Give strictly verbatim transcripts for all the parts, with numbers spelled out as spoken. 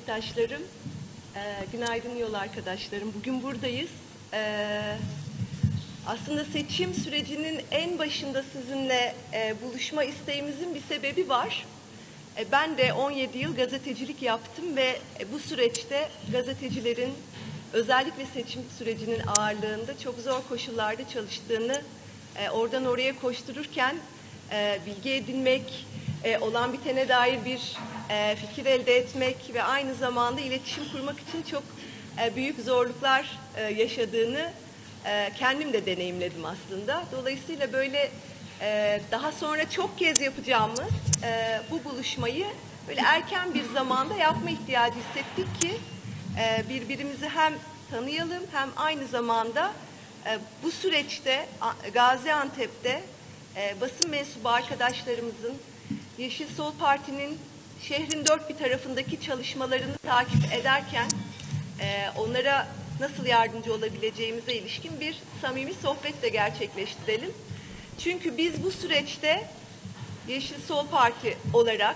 Arkadaşlarım, e, günaydın yol arkadaşlarım. Bugün buradayız. E, aslında seçim sürecinin en başında sizinle e, buluşma isteğimizin bir sebebi var. E, ben de on yedi yıl gazetecilik yaptım ve e, bu süreçte gazetecilerin özellikle seçim sürecinin ağırlığında çok zor koşullarda çalıştığını, e, oradan oraya koştururken e, bilgi edinmek, e, olan bitene dair bir e, fikir elde etmek ve aynı zamanda iletişim kurmak için çok e, büyük zorluklar e, yaşadığını e, kendim de deneyimledim aslında. Dolayısıyla böyle e, daha sonra çok kez yapacağımız e, bu buluşmayı böyle erken bir zamanda yapma ihtiyacı hissettik ki e, birbirimizi hem tanıyalım hem aynı zamanda e, bu süreçte Gaziantep'te e, basın mensubu arkadaşlarımızın Yeşil Sol Parti'nin şehrin dört bir tarafındaki çalışmalarını takip ederken e, onlara nasıl yardımcı olabileceğimize ilişkin bir samimi sohbet de gerçekleştirelim. Çünkü biz bu süreçte Yeşil Sol Parti olarak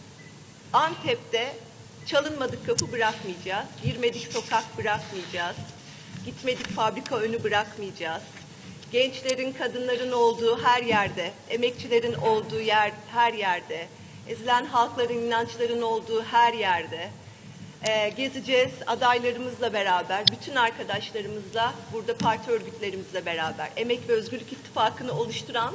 Antep'te çalınmadık kapı bırakmayacağız, girmedik sokak bırakmayacağız, gitmedik fabrika önü bırakmayacağız. Gençlerin, kadınların olduğu her yerde, emekçilerin olduğu yer her yerde, ezilen halkların, inançların olduğu her yerde e, gezeceğiz adaylarımızla beraber, bütün arkadaşlarımızla, burada parti örgütlerimizle beraber, Emek ve Özgürlük İttifakı'nı oluşturan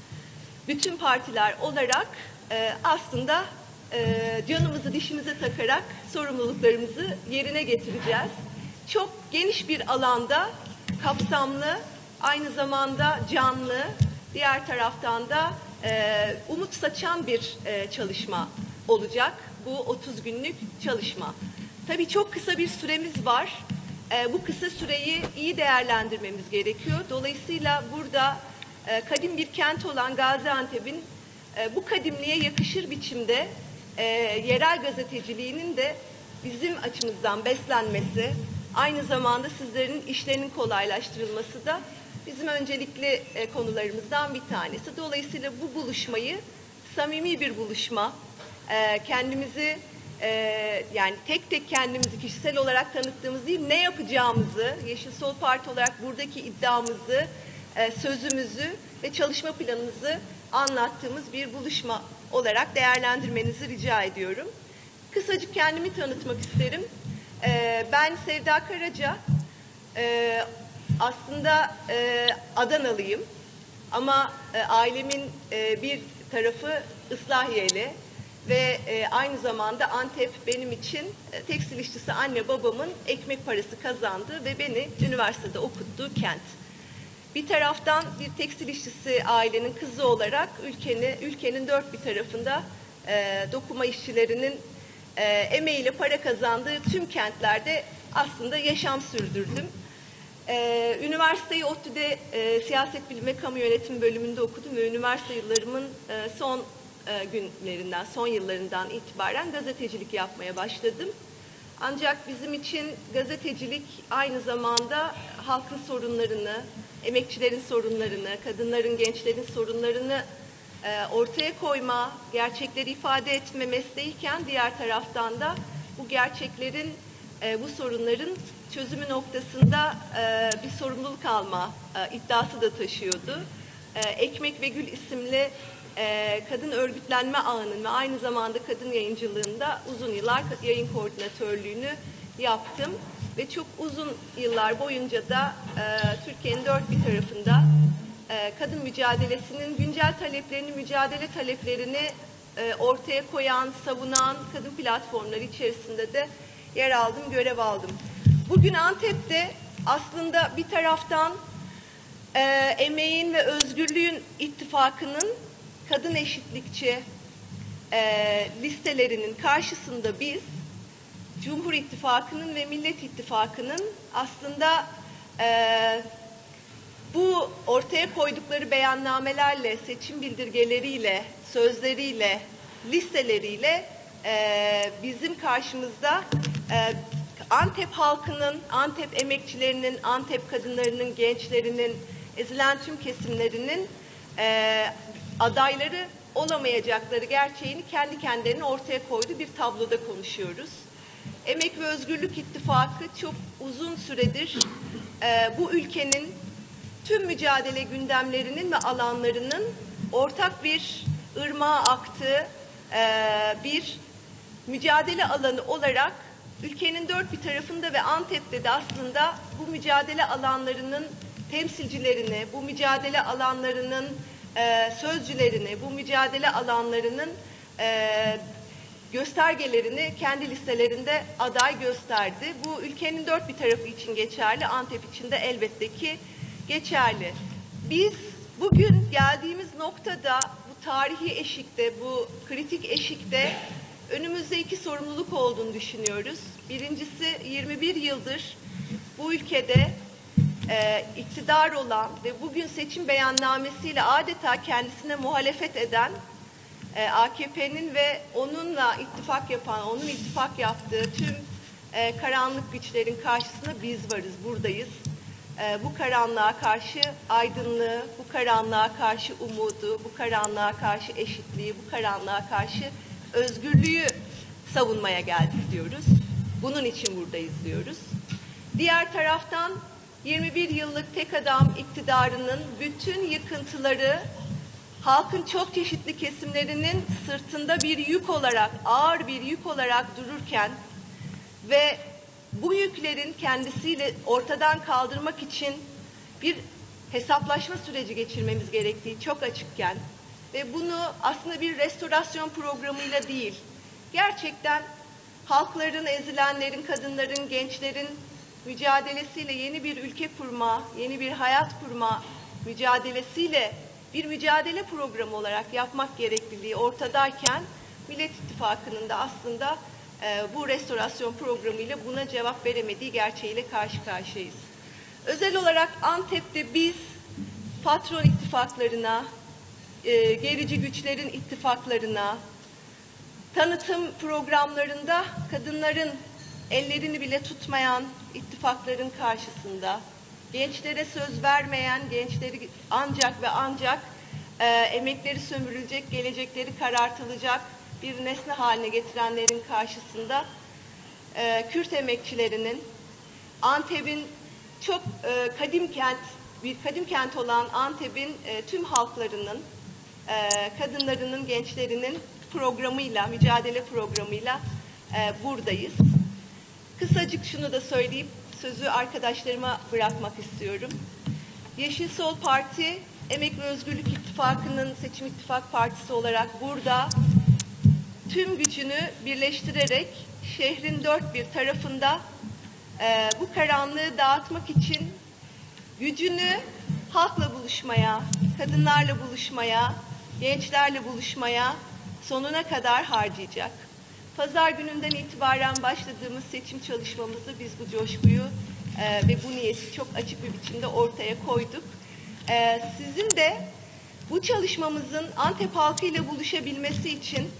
bütün partiler olarak e, aslında e, canımızı dişimize takarak sorumluluklarımızı yerine getireceğiz. Çok geniş bir alanda kapsamlı, aynı zamanda canlı, diğer taraftan da e, umut saçan bir e, çalışma olacak bu otuz günlük çalışma. Tabii çok kısa bir süremiz var. E, bu kısa süreyi iyi değerlendirmemiz gerekiyor. Dolayısıyla burada e, kadim bir kent olan Gaziantep'in e, bu kadimliğe yakışır biçimde e, yerel gazeteciliğinin de bizim açımızdan beslenmesi, aynı zamanda sizlerin işlerinin kolaylaştırılması da bizim öncelikli e, konularımızdan bir tanesi. Dolayısıyla bu buluşmayı samimi bir buluşma, e, kendimizi e, yani tek tek kendimizi kişisel olarak tanıttığımız değil, ne yapacağımızı, Yeşil Sol Parti olarak buradaki iddiamızı, e, sözümüzü ve çalışma planımızı anlattığımız bir buluşma olarak değerlendirmenizi rica ediyorum. Kısacık kendimi tanıtmak isterim. E, ben Sevda Karaca. E, Aslında e, Adanalıyım ama e, ailemin e, bir tarafı Islahiyeli ve e, aynı zamanda Antep benim için e, tekstil işçisi anne babamın ekmek parası kazandığı ve beni üniversitede okuttuğu kent. Bir taraftan bir tekstil işçisi ailenin kızı olarak ülkenin, ülkenin dört bir tarafında e, dokuma işçilerinin e, emeğiyle para kazandığı tüm kentlerde aslında yaşam sürdürdüm. Ee, üniversiteyi ODTÜ'de e, siyaset bilimi kamu yönetimi bölümünde okudum ve üniversite yıllarımın e, son e, günlerinden, son yıllarından itibaren gazetecilik yapmaya başladım. Ancak bizim için gazetecilik aynı zamanda halkın sorunlarını, emekçilerin sorunlarını, kadınların, gençlerin sorunlarını e, ortaya koyma, gerçekleri ifade etme mesleğiyken diğer taraftan da bu gerçeklerin, e, bu sorunların çözümü noktasında e, bir sorumluluk alma e, iddiası da taşıyordu. E, Ekmek ve Gül isimli e, kadın örgütlenme ağının ve aynı zamanda kadın yayıncılığında uzun yıllar yayın koordinatörlüğünü yaptım. Ve çok uzun yıllar boyunca da e, Türkiye'nin dört bir tarafında e, kadın mücadelesinin güncel taleplerini, mücadele taleplerini e, ortaya koyan, savunan kadın platformları içerisinde de yer aldım, görev aldım. Bugün Antep'te aslında bir taraftan e, Emeğin ve Özgürlüğün İttifakı'nın kadın eşitlikçi e, listelerinin karşısında biz Cumhur İttifakı'nın ve Millet İttifakı'nın aslında e, bu ortaya koydukları beyannamelerle, seçim bildirgeleriyle, sözleriyle, listeleriyle e, bizim karşımızda e, Antep halkının, Antep emekçilerinin, Antep kadınlarının, gençlerinin, ezilen tüm kesimlerinin e, adayları olamayacakları gerçeğini kendi kendilerine ortaya koyduğu bir tabloda konuşuyoruz. Emek ve Özgürlük İttifakı çok uzun süredir e, bu ülkenin tüm mücadele gündemlerinin ve alanlarının ortak bir ırmağa aktığı e, bir mücadele alanı olarak ülkenin dört bir tarafında ve Antep'te de aslında bu mücadele alanlarının temsilcilerini, bu mücadele alanlarının e, sözcülerini, bu mücadele alanlarının e, göstergelerini kendi listelerinde aday gösterdi. Bu ülkenin dört bir tarafı için geçerli, Antep için de elbette ki geçerli. Biz bugün geldiğimiz noktada, bu tarihi eşikte, bu kritik eşikte önümüzde iki sorumluluk olduğunu düşünüyoruz. Birincisi, yirmi bir yıldır bu ülkede e, iktidar olan ve bugün seçim beyannamesiyle adeta kendisine muhalefet eden e, A K P'nin ve onunla ittifak yapan, onun ittifak yaptığı tüm e, karanlık güçlerin karşısında biz varız, buradayız. E, bu karanlığa karşı aydınlığı, bu karanlığa karşı umudu, bu karanlığa karşı eşitliği, bu karanlığa karşı özgürlüğü savunmaya geldik diyoruz. Bunun için buradayız diyoruz. Diğer taraftan yirmi bir yıllık tek adam iktidarının bütün yıkıntıları halkın çok çeşitli kesimlerinin sırtında bir yük olarak, ağır bir yük olarak dururken ve bu yüklerin kendisiyle ortadan kaldırmak için bir hesaplaşma süreci geçirmemiz gerektiği çok açıkken ve bunu aslında bir restorasyon programıyla değil, gerçekten halkların, ezilenlerin, kadınların, gençlerin mücadelesiyle yeni bir ülke kurma, yeni bir hayat kurma mücadelesiyle bir mücadele programı olarak yapmak gerekliliği ortadayken Millet İttifakı'nın da aslında e, bu restorasyon programıyla buna cevap veremediği gerçeğiyle karşı karşıyayız. Özel olarak Antep'te biz patron ittifaklarına, e, gerici güçlerin ittifaklarına, tanıtım programlarında kadınların ellerini bile tutmayan ittifakların karşısında, gençlere söz vermeyen, gençleri ancak ve ancak e, emekleri sömürülecek, gelecekleri karartılacak bir nesne haline getirenlerin karşısında e, Kürt emekçilerinin, Antep'in çok e, kadim kent, bir kadim kent olan Antep'in e, tüm halklarının, e, kadınlarının, gençlerinin programıyla, mücadele programıyla e, buradayız. Kısacık şunu da söyleyip sözü arkadaşlarıma bırakmak istiyorum. Yeşil Sol Parti, Emek ve Özgürlük İttifakı'nın seçim ittifak partisi olarak burada tüm gücünü birleştirerek şehrin dört bir tarafında e, bu karanlığı dağıtmak için gücünü halkla buluşmaya, kadınlarla buluşmaya, gençlerle buluşmaya sonuna kadar harcayacak. Pazar gününden itibaren başladığımız seçim çalışmamızı biz bu coşkuyu e, ve bu niyeti çok açık bir biçimde ortaya koyduk. E, sizin de bu çalışmamızın Antep halkıyla buluşabilmesi için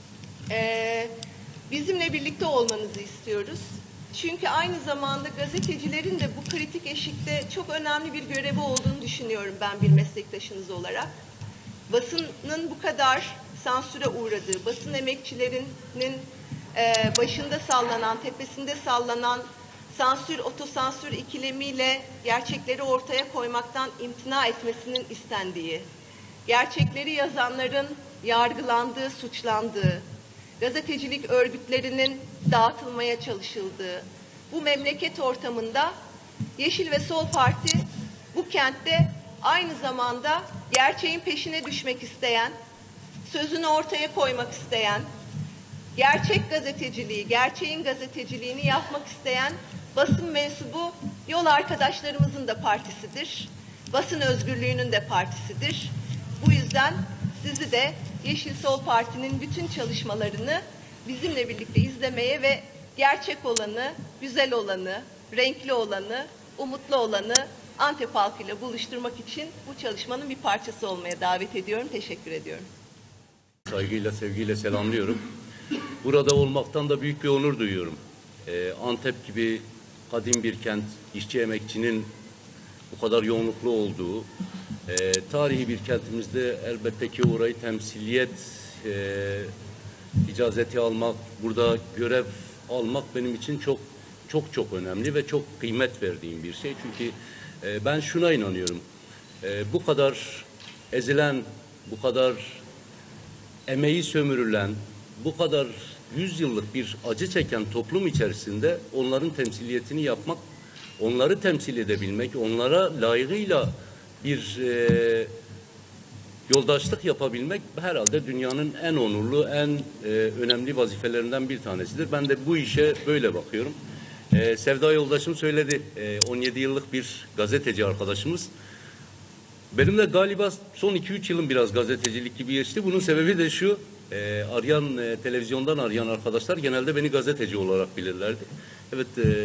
e, bizimle birlikte olmanızı istiyoruz. Çünkü aynı zamanda gazetecilerin de bu kritik eşikte çok önemli bir görevi olduğunu düşünüyorum ben bir meslektaşınız olarak. Basının bu kadar sansüre uğradığı, basın emekçilerinin e, başında sallanan, tepesinde sallanan sansür, otosansür ikilemiyle gerçekleri ortaya koymaktan imtina etmesinin istendiği, gerçekleri yazanların yargılandığı, suçlandığı, gazetecilik örgütlerinin dağıtılmaya çalışıldığı bu memleket ortamında Yeşil ve Sol Parti bu kentte aynı zamanda gerçeğin peşine düşmek isteyen, sözünü ortaya koymak isteyen, gerçek gazeteciliği, gerçeğin gazeteciliğini yapmak isteyen basın mensubu yol arkadaşlarımızın da partisidir. Basın özgürlüğünün de partisidir. Bu yüzden sizi de Yeşil Sol Parti'nin bütün çalışmalarını bizimle birlikte izlemeye ve gerçek olanı, güzel olanı, renkli olanı, umutlu olanı Antep halkıyla buluşturmak için bu çalışmanın bir parçası olmaya davet ediyorum. Teşekkür ediyorum. Saygıyla, sevgiyle selamlıyorum. Burada olmaktan da büyük bir onur duyuyorum. Ee, Antep gibi kadim bir kent, işçi emekçinin bu kadar yoğunluklu olduğu, e, tarihi bir kentimizde elbette ki orayı temsiliyet e, icazeti almak, burada görev almak benim için çok çok çok önemli ve çok kıymet verdiğim bir şey. Çünkü e, ben şuna inanıyorum. E, bu kadar ezilen, bu kadar emeği sömürülen, bu kadar yüz yıllık bir acı çeken toplum içerisinde onların temsiliyetini yapmak, onları temsil edebilmek, onlara layığıyla bir e, yoldaşlık yapabilmek herhalde dünyanın en onurlu, en e, önemli vazifelerinden bir tanesidir. Ben de bu işe böyle bakıyorum. E, Sevda yoldaşım söyledi, e, on yedi yıllık bir gazeteci arkadaşımız. Benim de galiba son iki üç yılım biraz gazetecilik gibi geçti. Bunun sebebi de şu, e, arayan, e, televizyondan arayan arkadaşlar genelde beni gazeteci olarak bilirlerdi. Evet, e,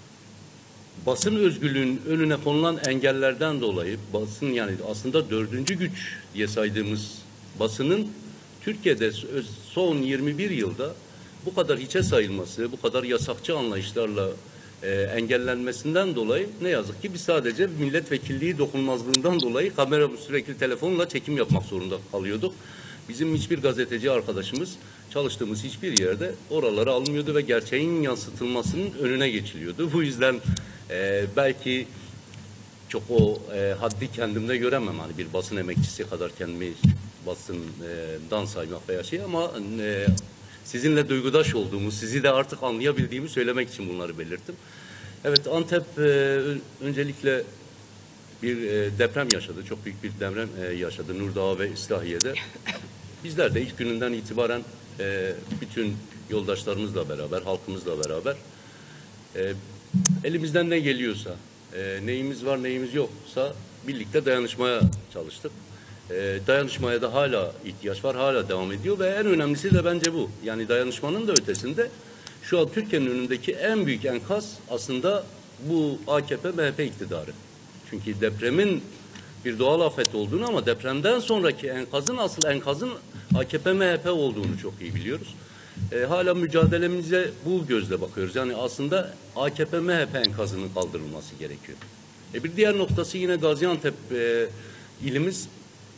basın özgürlüğünün önüne konulan engellerden dolayı basın, yani aslında dördüncü güç diye saydığımız basının Türkiye'de son yirmi bir yılda bu kadar hiçe sayılması, bu kadar yasakçı anlayışlarla e, engellenmesinden dolayı ne yazık ki biz sadece milletvekilliği dokunulmazlığından dolayı kamera sürekli telefonla çekim yapmak zorunda kalıyorduk. Bizim hiçbir gazeteci arkadaşımız çalıştığımız hiçbir yerde oraları almıyordu ve gerçeğin yansıtılmasının önüne geçiliyordu. Bu yüzden e, belki çok o e, haddi kendimde göremem. Hani bir basın emekçisi kadar kendimi basından saymak veya şey, ama e, sizinle duygudaş olduğumu, sizi de artık anlayabildiğimi söylemek için bunları belirttim. Evet, Antep e, öncelikle bir e, deprem yaşadı. Çok büyük bir deprem e, yaşadı Nurdağ ve İslahiye'de. Bizler de ilk gününden itibaren e, bütün yoldaşlarımızla beraber, halkımızla beraber e, elimizden ne geliyorsa, e, neyimiz var neyimiz yoksa birlikte dayanışmaya çalıştık. E, dayanışmaya da hala ihtiyaç var, hala devam ediyor ve en önemlisi de bence bu. Yani dayanışmanın da ötesinde şu an Türkiye'nin önündeki en büyük enkaz aslında bu A K P M H P iktidarı. Çünkü depremin bir doğal afet olduğunu, ama depremden sonraki enkazın, asıl enkazın A K P M H P olduğunu çok iyi biliyoruz. E, hala mücadelemize bu gözle bakıyoruz. Yani aslında A K P M H P enkazının kaldırılması gerekiyor. E, bir diğer noktası yine Gaziantep e, ilimiz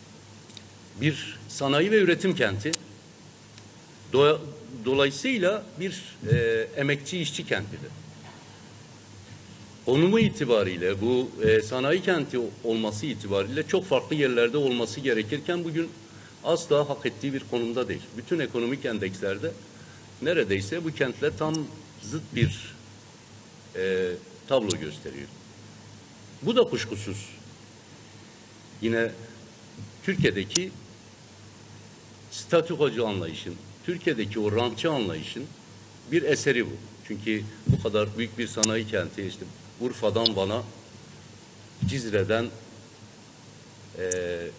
bir sanayi ve üretim kenti. Do dolayısıyla bir e, emekçi işçi kentidir. Konumu itibariyle bu e, sanayi kenti olması itibariyle çok farklı yerlerde olması gerekirken bugün asla hak ettiği bir konumda değil. Bütün ekonomik endekslerde neredeyse bu kentle tam zıt bir e, tablo gösteriyor. Bu da kuşkusuz yine Türkiye'deki statükocu anlayışın, Türkiye'deki o rantçı anlayışın bir eseri bu. Çünkü bu kadar büyük bir sanayi kenti, işte Urfa'dan Van'a, Cizre'den e,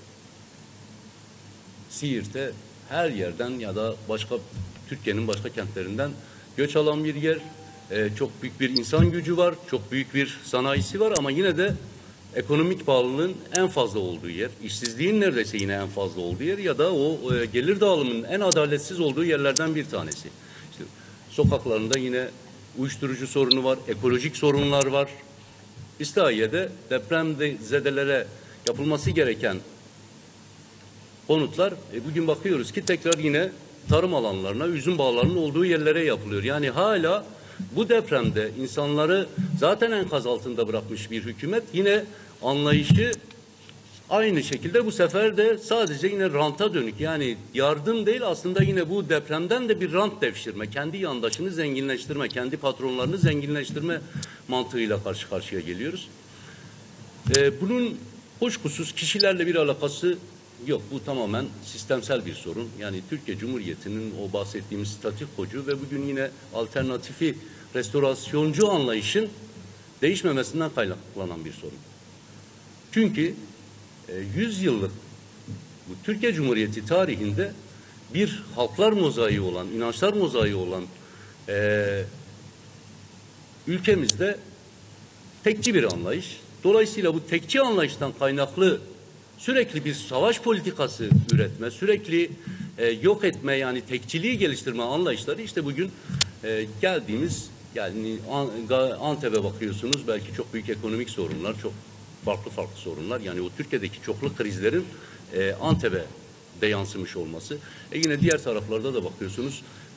Siirt'e, her yerden ya da başka Türkiye'nin başka kentlerinden göç alan bir yer. E, çok büyük bir insan gücü var, çok büyük bir sanayisi var, ama yine de ekonomik bağlılığın en fazla olduğu yer, işsizliğin neredeyse yine en fazla olduğu yer ya da o e, gelir dağılımının en adaletsiz olduğu yerlerden bir tanesi. İşte sokaklarında yine uyuşturucu sorunu var, ekolojik sorunlar var. İslahiye'de depremzedelere yapılması gereken konutlar, e, bugün bakıyoruz ki tekrar yine tarım alanlarına, üzüm bağlarının olduğu yerlere yapılıyor. Yani hala bu depremde insanları zaten enkaz altında bırakmış bir hükümet yine anlayışı aynı şekilde bu sefer de sadece yine ranta dönük. Yani yardım değil, aslında yine bu depremden de bir rant devşirme, kendi yandaşını zenginleştirme, kendi patronlarını zenginleştirme mantığıyla karşı karşıya geliyoruz. Ee, bunun kuşkusuz kişilerle bir alakası yok. Bu tamamen sistemsel bir sorun. Yani Türkiye Cumhuriyeti'nin o bahsettiğimiz statükocu ve bugün yine alternatifi restorasyoncu anlayışın değişmemesinden kaynaklanan bir sorun. Çünkü yüz yıllık bu Türkiye Cumhuriyeti tarihinde bir halklar mozaiği olan, inançlar mozaiği olan e, ülkemizde tekçi bir anlayış. Dolayısıyla bu tekçi anlayıştan kaynaklı sürekli bir savaş politikası üretme, sürekli e, yok etme, yani tekçiliği geliştirme anlayışları işte bugün e, geldiğimiz, yani Antep'e bakıyorsunuz, belki çok büyük ekonomik sorunlar, çok farklı farklı sorunlar. Yani o Türkiye'deki çoklu krizlerin e, Antep'e de yansımış olması. E yine diğer taraflarda da bakıyorsunuz,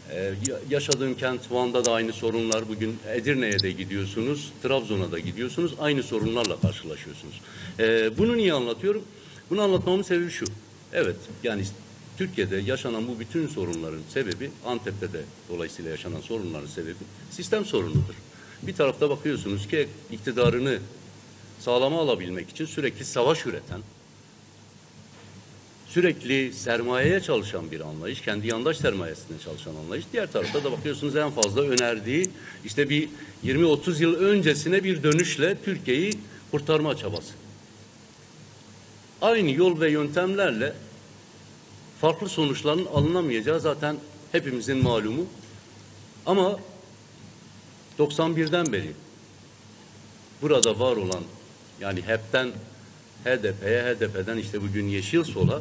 Ee, yaşadığım kent Van'da da aynı sorunlar. Bugün Edirne'ye de gidiyorsunuz, Trabzon'a da gidiyorsunuz. Aynı sorunlarla karşılaşıyorsunuz. Ee, bunu niye anlatıyorum? Bunu anlatmamın sebebi şu. Evet, yani Türkiye'de yaşanan bu bütün sorunların sebebi, Antep'te de dolayısıyla yaşanan sorunların sebebi sistem sorunudur. Bir tarafta bakıyorsunuz ki iktidarını sağlama alabilmek için sürekli savaş üreten, sürekli sermayeye çalışan bir anlayış, kendi yandaş sermayesine çalışan anlayış. Diğer tarafta da bakıyorsunuz en fazla önerdiği işte bir yirmi otuz yıl öncesine bir dönüşle Türkiye'yi kurtarma çabası. Aynı yol ve yöntemlerle farklı sonuçların alınamayacağı zaten hepimizin malumu. Ama doksan birden beri burada var olan, yani hepten H D P'ye, H D P'den işte bugün Yeşil Sol'a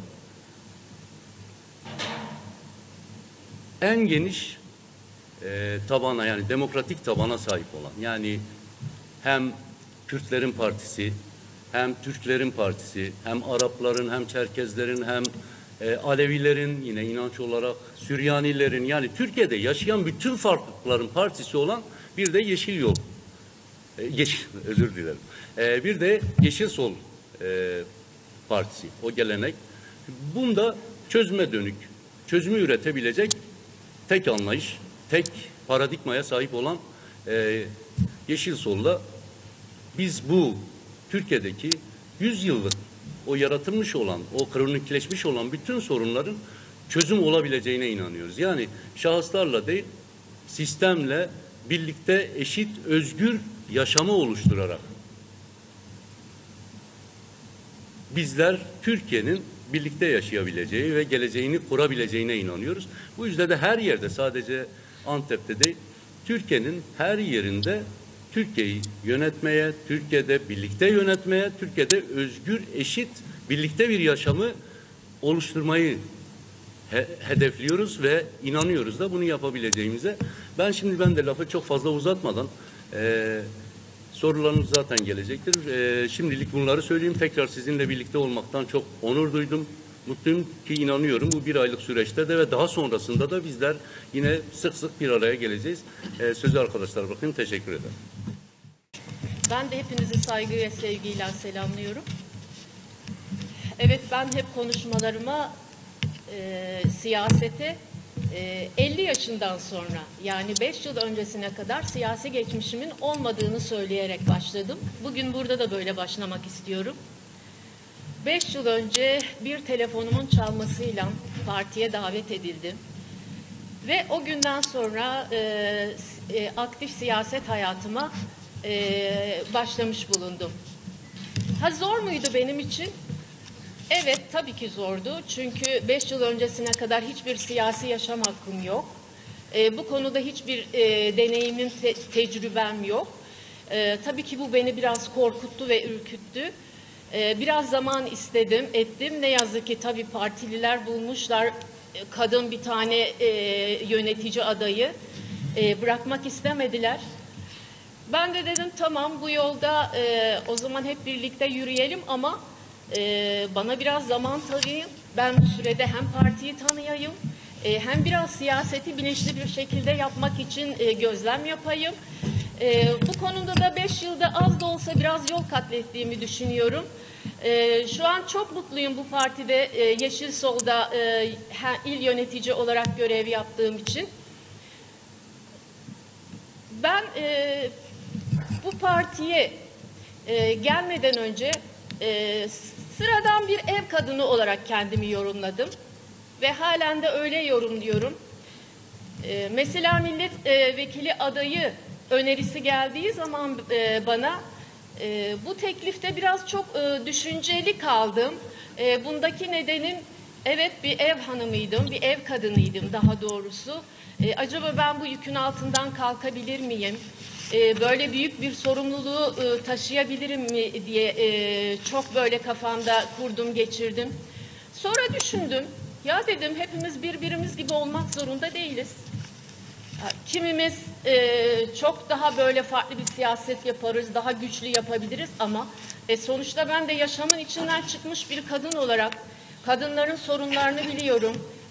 en geniş e, tabana, yani demokratik tabana sahip olan, yani hem Kürtlerin partisi, hem Türklerin partisi, hem Arapların, hem Çerkezlerin, hem e, Alevilerin, yine inanç olarak Süryanilerin, yani Türkiye'de yaşayan bütün farklılıkların partisi olan bir de Yeşil Yol, e, Yeşil, özür dilerim, e, bir de Yeşil Sol e, partisi, o gelenek. Bunda çözüme dönük, çözümü üretebilecek tek anlayış, tek paradigmaya sahip olan e, Yeşil Sol'la biz bu Türkiye'deki yüz yıllık o yaratılmış olan, o kronikleşmiş olan bütün sorunların çözüm olabileceğine inanıyoruz. Yani şahıslarla değil, sistemle birlikte eşit, özgür yaşamı oluşturarak bizler Türkiye'nin birlikte yaşayabileceği ve geleceğini kurabileceğine inanıyoruz. Bu yüzden de her yerde, sadece Antep'te değil, Türkiye'nin her yerinde Türkiye'yi yönetmeye, Türkiye'de birlikte yönetmeye, Türkiye'de özgür, eşit, birlikte bir yaşamı oluşturmayı he hedefliyoruz ve inanıyoruz da bunu yapabileceğimize. Ben şimdi ben de lafı çok fazla uzatmadan, e, sorularınız zaten gelecektir. E, şimdilik bunları söyleyeyim. Tekrar sizinle birlikte olmaktan çok onur duydum. Mutluyum ki inanıyorum bu bir aylık süreçte de ve daha sonrasında da bizler yine sık sık bir araya geleceğiz. E, sözü arkadaşlar bakın, teşekkür ederim. Ben de hepinizi saygı ve sevgiyle selamlıyorum. Evet, ben hep konuşmalarıma e, siyasete e, elli yaşından sonra, yani beş yıl öncesine kadar siyasi geçmişimin olmadığını söyleyerek başladım. Bugün burada da böyle başlamak istiyorum. Beş yıl önce bir telefonumun çalmasıyla partiye davet edildim. Ve o günden sonra e, e, aktif siyaset hayatıma e, başlamış bulundum. Ha, zor muydu benim için? Evet, tabii ki zordu. Çünkü beş yıl öncesine kadar hiçbir siyasi yaşam hakkım yok. E, bu konuda hiçbir e, deneyimim, te tecrübem yok. E, tabii ki bu beni biraz korkuttu ve ürküttü. E, biraz zaman istedim, ettim. Ne yazık ki tabii partililer bulmuşlar kadın bir tane e, yönetici adayı, e, bırakmak istemediler. Ben de dedim tamam, bu yolda e, o zaman hep birlikte yürüyelim ama e, bana biraz zaman tanıyın. Ben bu sürede hem partiyi tanıyayım, e, hem biraz siyaseti bilinçli bir şekilde yapmak için e, gözlem yapayım. E, bu konuda da beş yılda az da olsa biraz yol kat ettiğimi düşünüyorum. Ee, şu an çok mutluyum bu partide, e, Yeşil Sol'da e, il yönetici olarak görev yaptığım için. Ben e, bu partiye e, gelmeden önce e, sıradan bir ev kadını olarak kendimi yorumladım. Ve halen de öyle yorumluyorum. E, mesela milletvekili adayı önerisi geldiği zaman e, bana... E, bu teklifte biraz çok e, düşünceli kaldım. E, bundaki nedenim, evet, bir ev hanımıydım, bir ev kadınıydım daha doğrusu. E, acaba ben bu yükün altından kalkabilir miyim? E, böyle büyük bir sorumluluğu e, taşıyabilirim mi diye e, çok böyle kafamda kurdum, geçirdim. Sonra düşündüm, ya dedim, hepimiz birbirimiz gibi olmak zorunda değiliz. Kimimiz e, çok daha böyle farklı bir siyaset yaparız, daha güçlü yapabiliriz ama e, sonuçta ben de yaşamın içinden çıkmış bir kadın olarak kadınların sorunlarını biliyorum.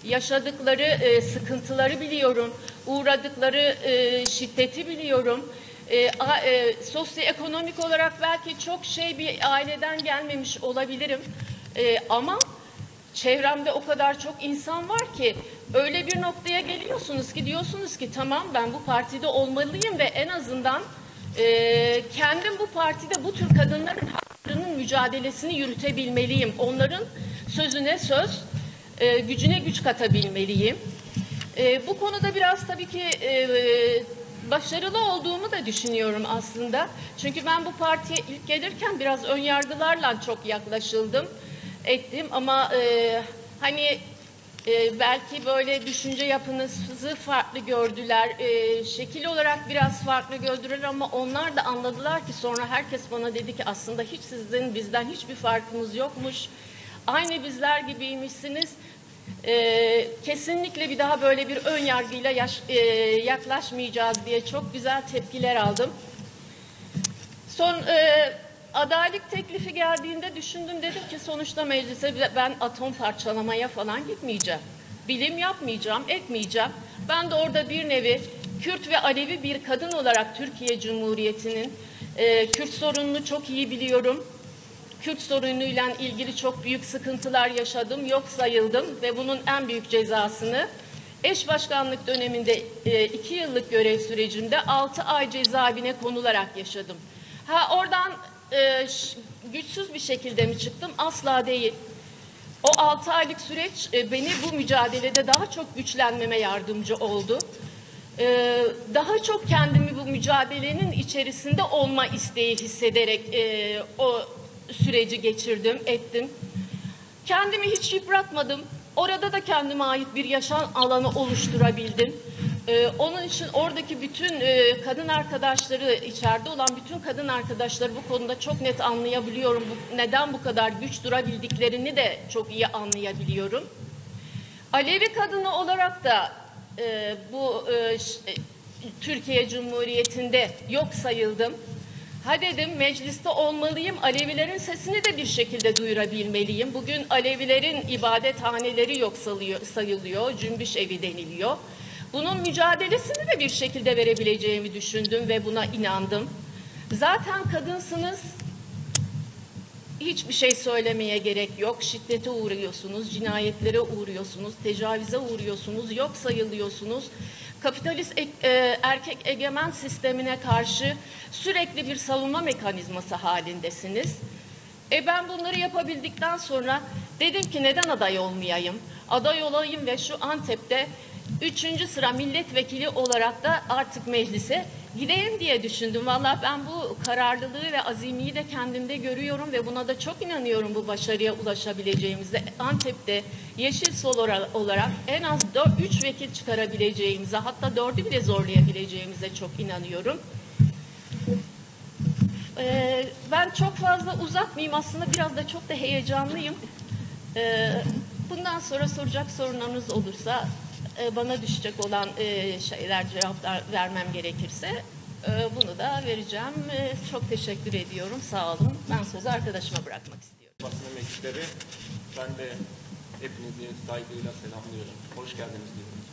yaşadıkları e, sıkıntıları biliyorum, uğradıkları e, şiddeti biliyorum. E, a, e, sosyoekonomik olarak belki çok şey bir aileden gelmemiş olabilirim e, ama çevremde o kadar çok insan var ki öyle bir noktaya geliyorsunuz ki diyorsunuz ki tamam, ben bu partide olmalıyım ve en azından e, kendim bu partide bu tür kadınların haklarının mücadelesini yürütebilmeliyim. Onların sözüne söz, e, gücüne güç katabilmeliyim. E, bu konuda biraz tabii ki e, başarılı olduğumu da düşünüyorum aslında. Çünkü ben bu partiye ilk gelirken biraz önyargılarla çok yaklaşıldım, ettim ama e, hani e, belki böyle düşünce yapınızı farklı gördüler, e, şekil olarak biraz farklı gördüler ama onlar da anladılar ki sonra herkes bana dedi ki aslında hiç sizin bizden hiçbir farkınız yokmuş, aynı bizler gibiymişsiniz. Ee, kesinlikle bir daha böyle bir ön yargıyla yaş, e, yaklaşmayacağız diye çok güzel tepkiler aldım. Son e, adaylık teklifi geldiğinde düşündüm, dedim ki sonuçta meclise ben atom parçalamaya falan gitmeyeceğim. Bilim yapmayacağım, etmeyeceğim. Ben de orada bir nevi Kürt ve Alevi bir kadın olarak Türkiye Cumhuriyeti'nin e, Kürt sorununu çok iyi biliyorum. Kürt sorunuyla ilgili çok büyük sıkıntılar yaşadım, yok sayıldım ve bunun en büyük cezasını eş başkanlık döneminde e, iki yıllık görev sürecimde altı ay cezaevine konularak yaşadım. Ha oradan e, güçsüz bir şekilde mi çıktım? Asla değil. O altı aylık süreç e, beni bu mücadelede daha çok güçlenmeme yardımcı oldu. E, daha çok kendimi bu mücadelenin içerisinde olma isteği hissederek e, o süreci geçirdim, ettim. Kendimi hiç yıpratmadım. Orada da kendime ait bir yaşam alanı oluşturabildim. Ee, onun için oradaki bütün e, kadın arkadaşları, içeride olan bütün kadın arkadaşları bu konuda çok net anlayabiliyorum. Bu, neden bu kadar güç durabildiklerini de çok iyi anlayabiliyorum. Alevi kadını olarak da e, bu e, Türkiye Cumhuriyeti'nde yok sayıldım. Ha dedim, mecliste olmalıyım, Alevilerin sesini de bir şekilde duyurabilmeliyim. Bugün Alevilerin ibadethaneleri yok sayılıyor, cümbüş evi deniliyor. Bunun mücadelesini de bir şekilde verebileceğimi düşündüm ve buna inandım. Zaten kadınsınız, hiçbir şey söylemeye gerek yok. Şiddete uğruyorsunuz, cinayetlere uğruyorsunuz, tecavüze uğruyorsunuz, yok sayılıyorsunuz. Kapitalist e, erkek egemen sistemine karşı sürekli bir savunma mekanizması halindesiniz. E ben bunları yapabildikten sonra dedim ki neden aday olmayayım? Aday olayım ve şu Antep'te üçüncü sıra milletvekili olarak da artık meclise gideyim diye düşündüm. Vallahi ben bu kararlılığı ve azimiyi de kendimde görüyorum ve buna da çok inanıyorum, bu başarıya ulaşabileceğimize. Antep'te Yeşil Sol olarak en az üç vekil çıkarabileceğimize, hatta dördü bile zorlayabileceğimize çok inanıyorum. Ee, ben çok fazla uzatmayayım, aslında biraz da çok da heyecanlıyım. Ee, bundan sonra soracak sorunlarınız olursa, bana düşecek olan şeyler, cevaplar vermem gerekirse bunu da vereceğim. Çok teşekkür ediyorum. Sağ olun. Ben sözü arkadaşıma bırakmak istiyorum. Basın emekçileri, ben de hepinizi saygıyla selamlıyorum. Hoş geldiniz diyorum.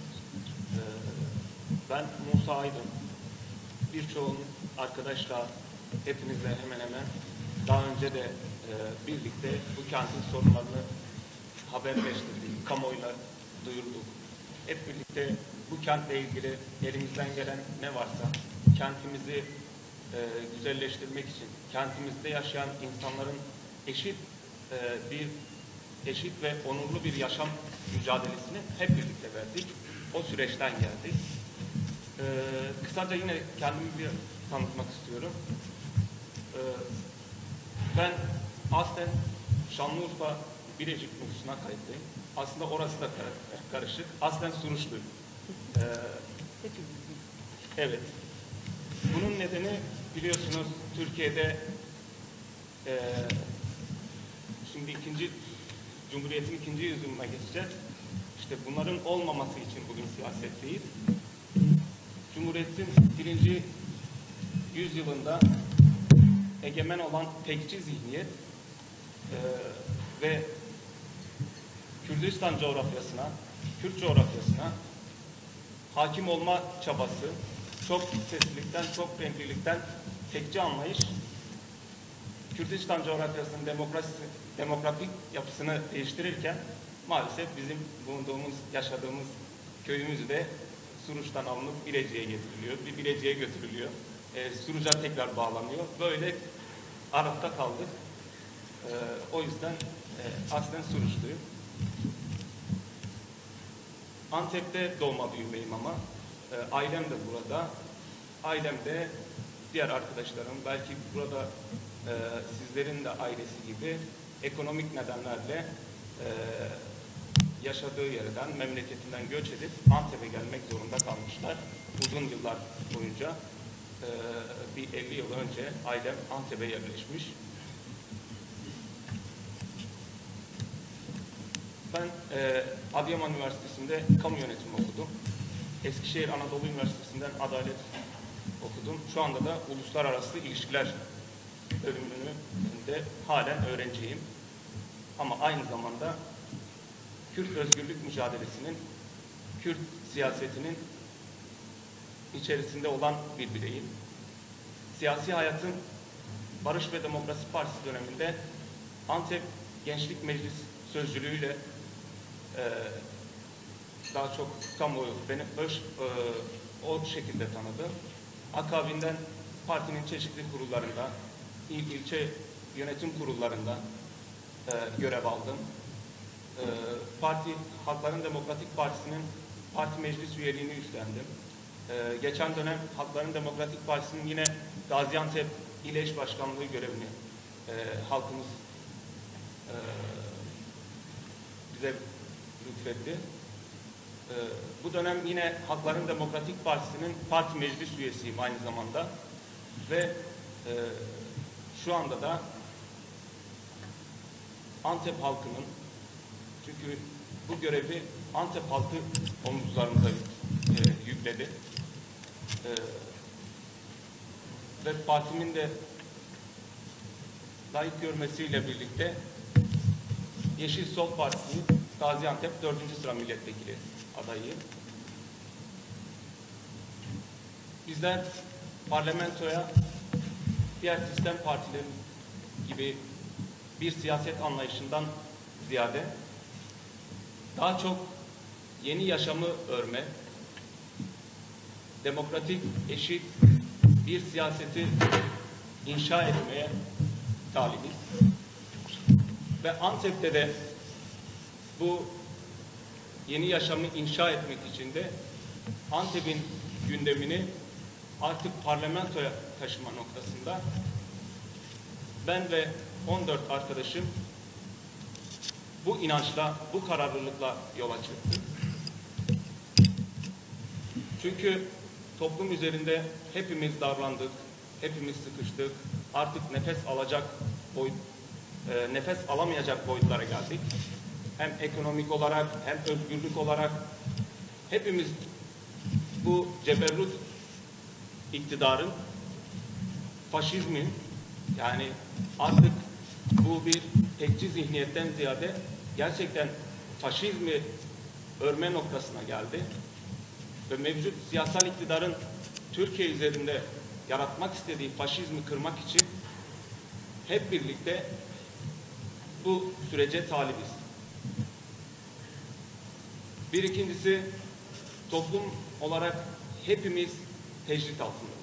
Ben Musa Aydın. Birçoğun arkadaşla, hepinizle hemen hemen daha önce de birlikte bu kentin sorunlarını haberleştirdik, kamuoyuna duyurduk. Hep birlikte bu kentle ilgili elimizden gelen ne varsa kentimizi e, güzelleştirmek için, kentimizde yaşayan insanların eşit e, bir eşit ve onurlu bir yaşam mücadelesini hep birlikte verdik. O süreçten geldik. E, kısaca yine kendimi bir tanıtmak istiyorum. E, ben aslen Şanlıurfa Bilecik nüfusuna kayıtlıyım. Aslında orası da karışık. Aslen Suruçluyum. Ee, evet. Bunun nedeni biliyorsunuz Türkiye'de e, şimdi ikinci Cumhuriyet'in ikinci yüzyılına geçeceğiz. İşte bunların olmaması için bugün siyasetteyiz. Cumhuriyet'in birinci yüzyılında egemen olan tekçi zihniyet e, ve Kürdistan coğrafyasına Kürt coğrafyasına hakim olma çabası, çok seslilikten, çok renklilikten tekçi anlayış, Kürdistan coğrafyasının demokrasi, demografik yapısını değiştirirken maalesef bizim bulunduğumuz, yaşadığımız köyümüzü de Suruç'tan alınıp Bilecik'e getiriliyor, bir Bilecik'e götürülüyor, e, Suruç'a tekrar bağlanıyor. Böyle arafta kaldık. E, o yüzden e, aslen Suruçluyum. Antep'te doğma büyümeyim ama e, ailem de burada. Ailem de diğer arkadaşlarım, belki burada e, sizlerin de ailesi gibi ekonomik nedenlerle e, yaşadığı yerden, memleketinden göç edip Antep'e gelmek zorunda kalmışlar. Uzun yıllar boyunca e, bir elli yıl önce ailem Antep'e yerleşmiş. Ben e, Adıyaman Üniversitesi'nde kamu yönetimi okudum. Eskişehir Anadolu Üniversitesi'nden adalet okudum. Şu anda da uluslararası ilişkiler bölümünde halen öğrenciyim. Ama aynı zamanda Kürt özgürlük mücadelesinin, Kürt siyasetinin içerisinde olan bir bireyim. Siyasi hayatın Barış ve Demokrasi Partisi döneminde Antep Gençlik Meclis sözcülüğüyle e, daha çok kamuoyu beni öz, e, o şekilde tanıdı. Akabinden partinin çeşitli kurullarında, il, ilçe yönetim kurullarında e, görev aldım. E, parti, Halkların Demokratik Partisi'nin parti meclis üyeliğini üstlendim. E, geçen dönem Halkların Demokratik Partisi'nin yine Gaziantep İl Eş Başkanlığı görevini e, halkımız e, bize lütfetti. Ee, bu dönem yine Halkların Demokratik Partisi'nin parti meclis üyesiyim aynı zamanda ve e, şu anda da Antep halkının, çünkü bu görevi Antep halkı omuzlarımıza e, yükledi e, ve partimin de layık görmesiyle birlikte Yeşil Sol Partisi'nin Gaziantep dördüncü sıra milletvekili adayı. Bizler parlamentoya diğer sistem partileri gibi bir siyaset anlayışından ziyade daha çok yeni yaşamı örme, demokratik, eşit bir siyaseti inşa etmeye talibiz. Ve Antep'te de bu yeni yaşamı inşa etmek için de Antep'in gündemini artık parlamentoya taşıma noktasında ben ve on dört arkadaşım bu inançla, bu kararlılıkla yola çıktık. Çünkü toplum üzerinde hepimiz darlandık, hepimiz sıkıştık, artık nefes alacak boyut, e, nefes alamayacak boyutlara geldik. Hem ekonomik olarak hem özgürlük olarak hepimiz bu ceberrut iktidarın, faşizmin, yani artık bu bir tekçi zihniyetten ziyade gerçekten faşizmi örme noktasına geldi. Ve mevcut siyasal iktidarın Türkiye üzerinde yaratmak istediği faşizmi kırmak için hep birlikte bu sürece talibiz. Bir ikincisi, toplum olarak hepimiz tecrit altındayız.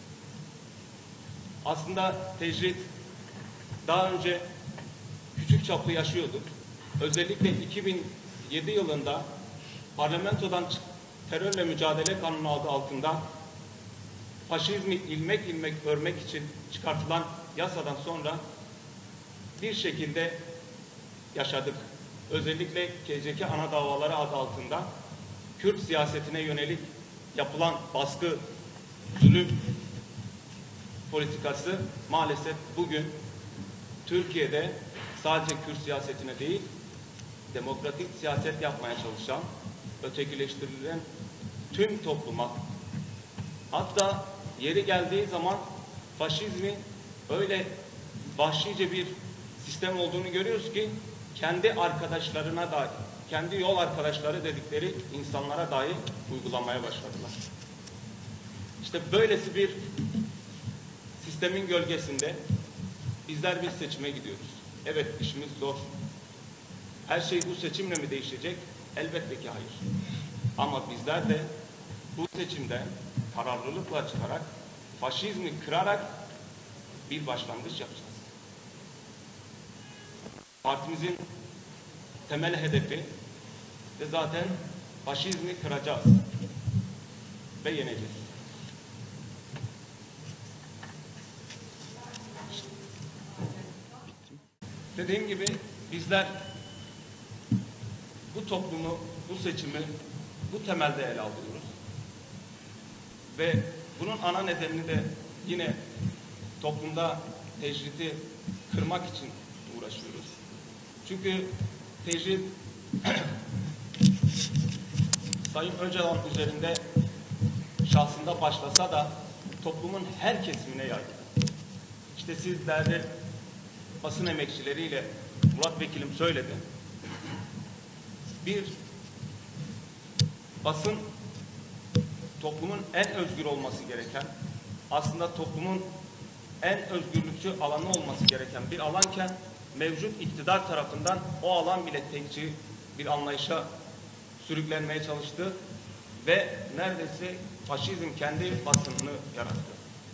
Aslında tecrit daha önce küçük çaplı yaşıyorduk. Özellikle iki bin yedi yılında parlamentodan terörle mücadele kanunu adı altında faşizmi ilmek ilmek örmek için çıkartılan yasadan sonra bir şekilde yaşadık. Özellikle K C K ana davaları adı altında Kürt siyasetine yönelik yapılan baskı, zulüm politikası maalesef bugün Türkiye'de sadece Kürt siyasetine değil, demokratik siyaset yapmaya çalışan, ötekileştirilen tüm topluma, hatta yeri geldiği zaman faşizmi öyle vahşice bir sistem olduğunu görüyoruz ki kendi arkadaşlarına da kendi yol arkadaşları dedikleri insanlara dahi uygulamaya başladılar. İşte böylesi bir sistemin gölgesinde bizler bir seçime gidiyoruz. Evet, işimiz zor. Her şey bu seçimle mi değişecek? Elbette ki hayır. Ama bizler de bu seçimden kararlılıkla çıkarak, faşizmi kırarak bir başlangıç yapacağız. Partimizin temel hedefi de zaten faşizmi kıracağız ve yeneceğiz. Dediğim gibi bizler bu toplumu, bu seçimi bu temelde ele alıyoruz. Ve bunun ana nedenini de yine toplumda tecridi kırmak için uğraşıyoruz. Çünkü tecrit Sayın Öcalan üzerinde şahsında başlasa da toplumun her kesimine yaygın. İşte siz değerli basın emekçileriyle Murat Vekilim söyledi. Bir basın toplumun en özgür olması gereken, aslında toplumun en özgürlükçü alanı olması gereken bir alanken mevcut iktidar tarafından o alan bile tekçi bir anlayışa sürüklenmeye çalıştı ve neredeyse faşizm kendi basınını yarattı.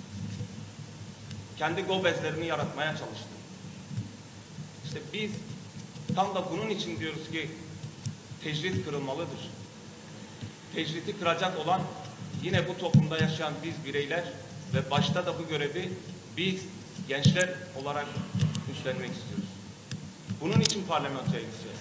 Kendi gobezlerini yaratmaya çalıştı. İşte biz tam da bunun için diyoruz ki tecrit kırılmalıdır. Tecriti kıracak olan yine bu toplumda yaşayan biz bireyler ve başta da bu görevi biz gençler olarak üstlenmek istiyoruz. Bunun için parlamentoya gideceğiz.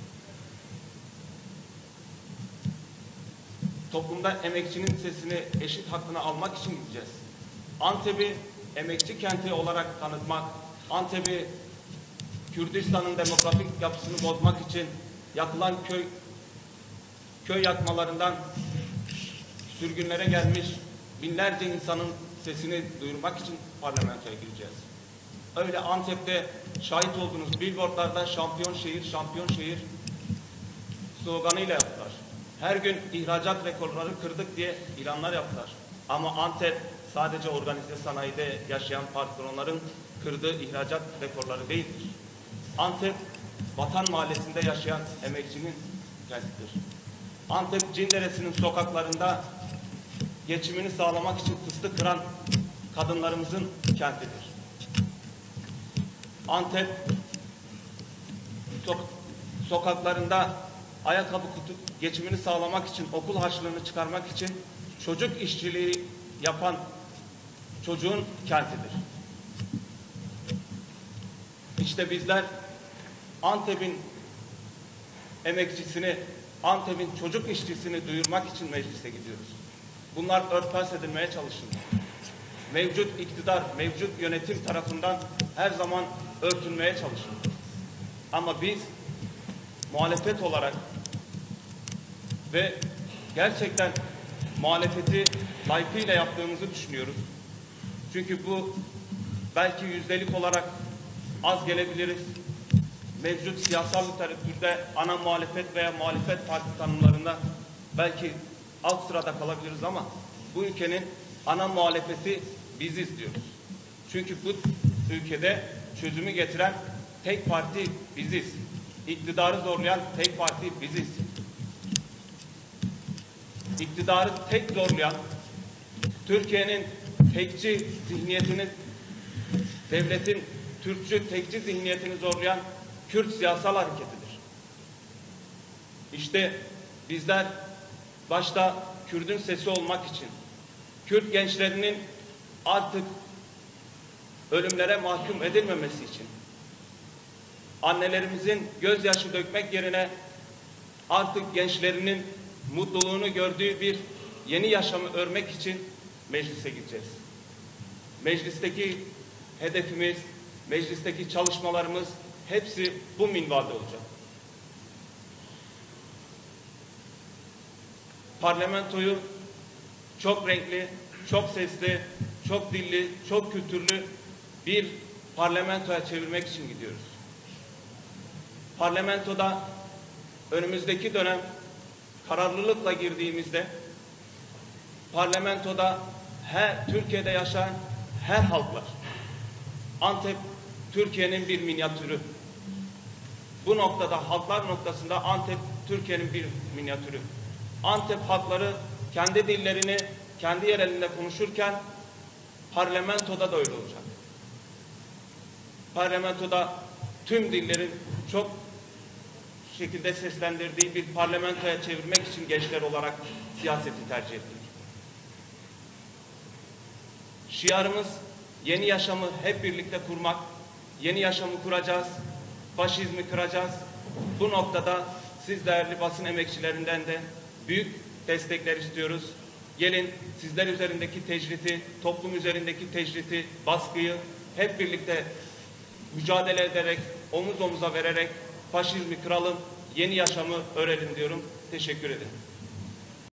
Toplumda emekçinin sesini, eşit hakkını almak için gideceğiz. Antep'i emekçi kenti olarak tanıtmak, Antep'i Kürdistan'ın demografik yapısını bozmak için yakılan köy köy yakmalarından sürgünlere gelmiş binlerce insanın sesini duyurmak için parlamentoya gireceğiz. Öyle Antep'te şahit olduğunuz billboardlarda şampiyon şehir, şampiyon şehir sloganıyla yaptılar. Her gün ihracat rekorları kırdık diye ilanlar yaptılar. Ama Antep sadece organize sanayide yaşayan patronların kırdığı ihracat rekorları değildir. Antep, Vatan Mahallesi'nde yaşayan emekçinin kentidir. Antep, Cinderesi'nin sokaklarında geçimini sağlamak için fıstık kıran kadınlarımızın kentidir. Antep, sok sokaklarında ayakkabı kutu geçimini sağlamak için, okul harçlığını çıkarmak için çocuk işçiliği yapan çocuğun kentidir. İşte bizler Antep'in emekçisini, Antep'in çocuk işçisini duyurmak için meclise gidiyoruz. Bunlar örtbas edilmeye çalışılıyor. Mevcut iktidar, mevcut yönetim tarafından her zaman örtülmeye çalışılıyor. Ama biz muhalefet olarak ve gerçekten muhalefeti layıkıyla yaptığımızı düşünüyoruz. Çünkü bu belki yüzdelik olarak az gelebiliriz. Mevcut siyasal literatürde ana muhalefet veya muhalefet parti tanımlarında belki alt sırada kalabiliriz ama bu ülkenin ana muhalefeti biziz diyoruz. Çünkü bu ülkede çözümü getiren tek parti biziz. İktidarı zorlayan tek parti biziz. İktidarı tek zorlayan, Türkiye'nin tekçi zihniyetini, devletin Türkçü tekçi zihniyetini zorlayan Kürt siyasal hareketidir. İşte bizler başta Kürt'ün sesi olmak için, Kürt gençlerinin artık ölümlere mahkum edilmemesi için, annelerimizin gözyaşı dökmek yerine artık gençlerinin mutluluğunu gördüğü bir yeni yaşamı örmek için meclise gideceğiz. Meclisteki hedefimiz, meclisteki çalışmalarımız hepsi bu minvalde olacak. Parlamentoyu çok renkli, çok sesli, çok dilli, çok kültürlü bir parlamentoya çevirmek için gidiyoruz. Parlamentoda önümüzdeki dönem kararlılıkla girdiğimizde parlamentoda her Türkiye'de yaşayan her halklar, Antep Türkiye'nin bir minyatürü. Bu noktada halklar noktasında Antep Türkiye'nin bir minyatürü. Antep halkları kendi dillerini kendi yerelinde konuşurken parlamentoda da öyle olacak. Parlamentoda tüm dillerin çok şekilde seslendirdiği bir parlamentoya çevirmek için gençler olarak siyaseti tercih ettik. Şiarımız yeni yaşamı hep birlikte kurmak, yeni yaşamı kuracağız, faşizmi kıracağız. Bu noktada siz değerli basın emekçilerinden de büyük destekler istiyoruz. Gelin sizler üzerindeki tecriti, toplum üzerindeki tecriti, baskıyı hep birlikte mücadele ederek, omuz omuza vererek faşizmi kıralım, yeni yaşamı öğrenin diyorum. Teşekkür ederim.